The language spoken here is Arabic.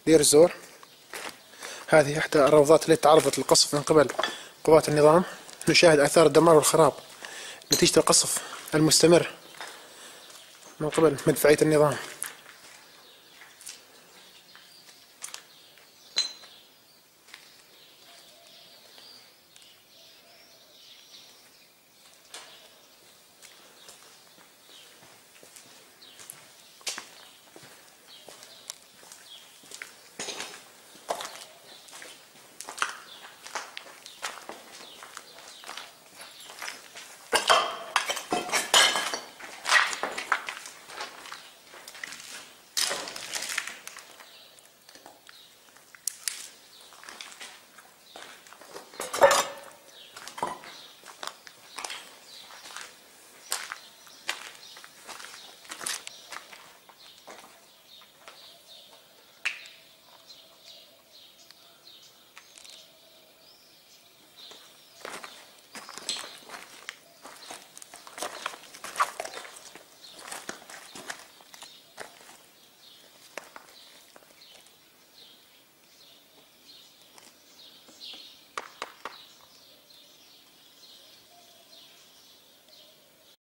دير الزور. هذه إحدى الروضات التي تعرضت للقصف من قبل قوات النظام. نشاهد آثار الدمار والخراب نتيجة القصف المستمر من قبل مدفعية النظام.